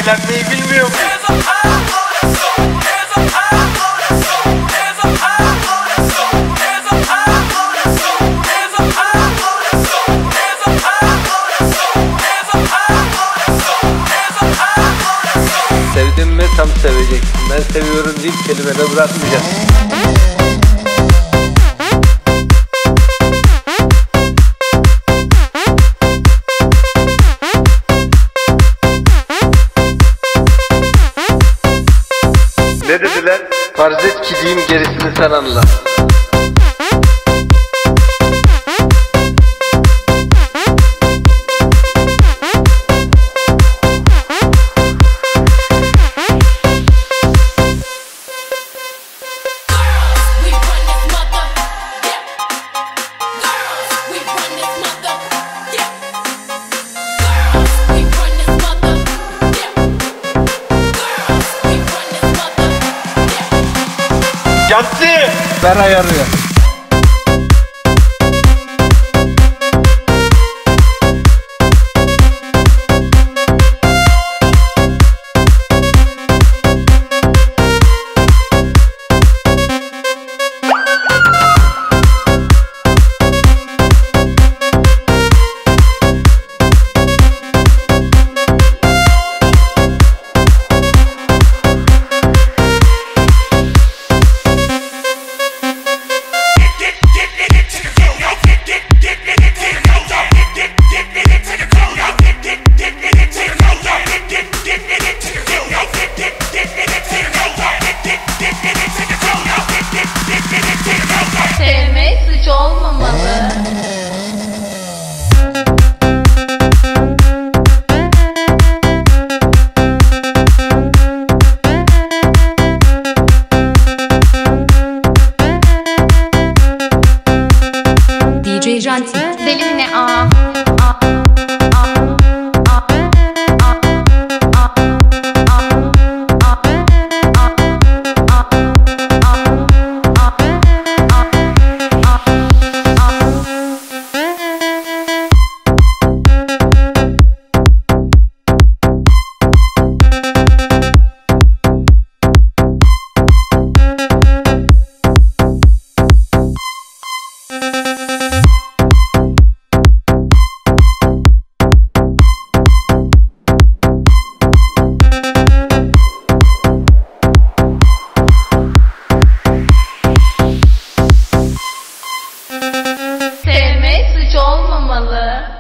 eğlenmeyi bilmiyor muyuz? Sevdin mi tam seveceksin. Ben seviyorum deyip kelimede bırakmayacağım. Ne dediler? Farz et ki diyeyim, gerisini sen anla. Yattı! Ben ayarlıyorum. Sevmek suç olmamalı. DJ Janti. Deli mi ne a? Sevmek suç olmamalı.